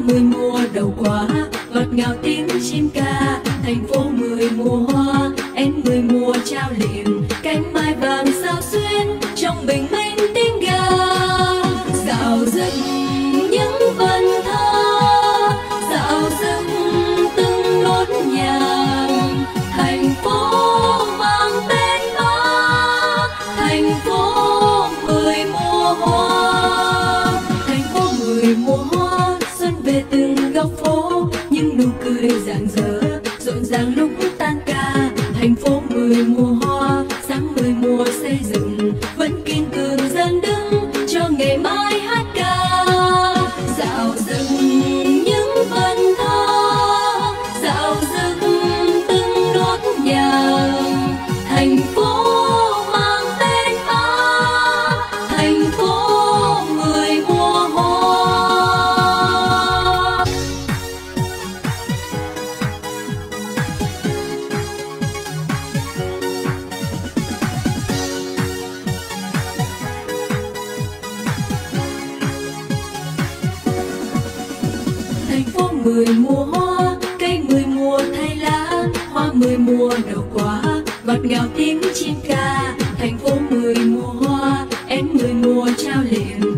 mười mùa đầu quá, ngọt ngào tiếng chim ca. Thành phố mười mùa hoa, én mười mùa trao liệm, cánh mai vàng sao xuyên trong bình minh tiếng ga. Dạo dừng những vần thơ, dạo dừng từng nốt nhạc. Thành phố mang tên ta, thành phố mười mùa hoa. Thành phố mười mùa hoa, xuân về từng góc phố, những nụ cười rạng rỡ rộn ràng lúc tan ca. Thành phố mười mùa hoa, sáng mười mùa xây dựng, vẫn kiên cường dần đứng cho ngày mai hát ca. Dạo dừng những vần thơ, dạo dừng từng nốt nhạc. Thành phố mang tên ta, thành phố mười mùa hoa. Thành phố mười mùa hoa, cây mười mùa thay lá, hoa mười mùa đầu quá, ngọt ngào tiếng chim ca. Thành phố mười mùa hoa, én mười mùa trao liệm,